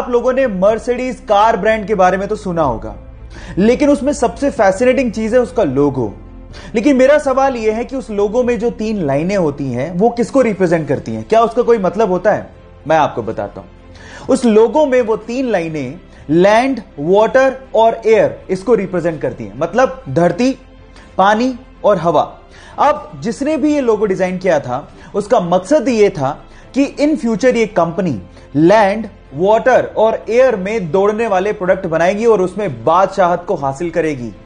आप लोगों ने मर्सिडीज कार ब्रांड के बारे में तो सुना होगा, लेकिन उसमें सबसे फैसिनेटिंग चीज है उसका लोगो। लेकिन मेरा सवाल यह है कि उस लोगो में जो 3 लाइनें होती हैं वो किसको रिप्रेजेंट करती हैं? क्या उसका कोई मतलब होता है? मैं आपको बताता हूं। उस लोगो में वो 3 लाइनें लैंड, वाटर और एयर इसको रिप्रेजेंट करती हैं, मतलब धरती, पानी और हवा। अब जिसने भी ये लोगो डिजाइन किया था उसका मकसद ये था कि इन फ्यूचर ये कंपनी लैंड, वाटर और एयर में दौड़ने वाले प्रोडक्ट बनाएगी और उसमें बादशाहत को हासिल करेगी।